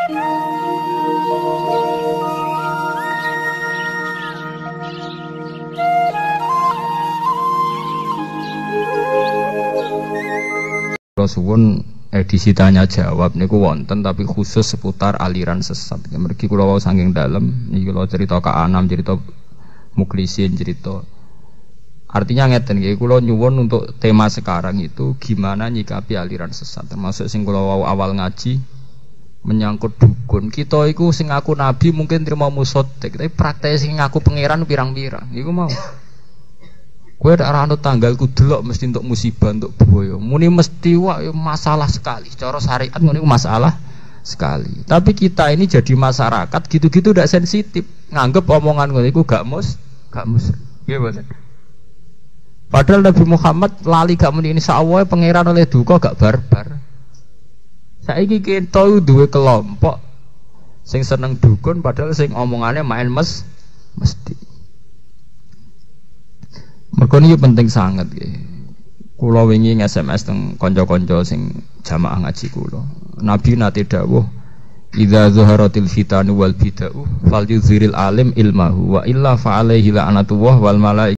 Suwun edisi tanya jawab niku wonten tapi khusus seputar aliran sesat. Mergi kula wau saking dalem niki kula cerita Kak Anam, cerita Muklisin, cerita. Artinya ngeten nggih, kula nyuwun untuk tema sekarang itu gimana nyikapi aliran sesat. Termasuk sing kula wau awal ngaji menyangkut dukun. Kita iku sing ngaku nabi mungkin terima musotek, tapi praktek sing ngaku pangeran pirang-pirang. Iku mau. Kowe nek ora anut tanggalku delok mesti untuk musibah, untuk boyo. Muni mesti wah masalah sekali. Cara syariat ngene iku masalah sekali. Tapi kita ini jadi masyarakat gitu-gitu ndak sensitif. Nganggep omongan ngene iku gak mus. Nggih mboten. Padahal Nabi Muhammad lali gak muni insyaallah pangeran oleh duka gak barbar. Saiki kita duwe kelompok sing seneng dukun padahal sing omongane main mesti. Mergo niki penting sangat nggih. Kula wingi SMS teng kanca-kanca sing jamaah ngaji kula. Nabi nate dawuh, "Idza zuharatil fitanu wal bid'ah fal yuzhiril alim ilmahu wa illa fa alaihi la'natullah wal malaikah."